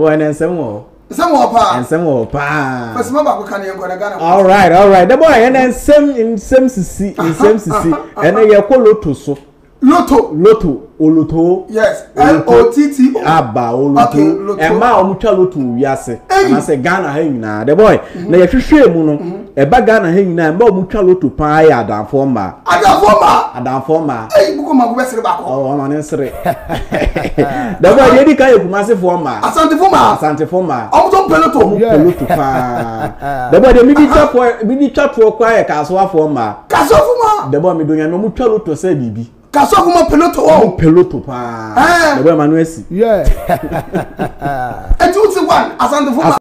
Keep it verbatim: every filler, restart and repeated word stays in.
When and some some more pa and some more pa. First mama can you go to Ghana? All right, all right. The boy and then same in same see in same see and then you call Lotto so. Lotto Lotto Oloto. Yes, L O T T O. Aba Oloto. E ma o mutwa Lotto wiase. Na say Ghana ha nyina. The boy na ye hwehwe mu no. E ba Ghana ha nyina ma o mutwa Lotto pa ya adanfo ma. Adanfo ma. Adanfo ma. Eh buko ma go besere ba ko. Oh ma ne sere. The boy ye di ka ekumase fo ma. Asante fo ma. Asante fo ma. O mutwa peloto. Peloto pa. The boy de mi di twa fo mi di twa fo kwa ye kaso afo ma. Kaso fo ma. The boy mi do nya no mutwa Lotto se bibi. Kaso fo ma peloto o. Peloto pa. The boy Manuel si. Yeah. E two one asante fo ma.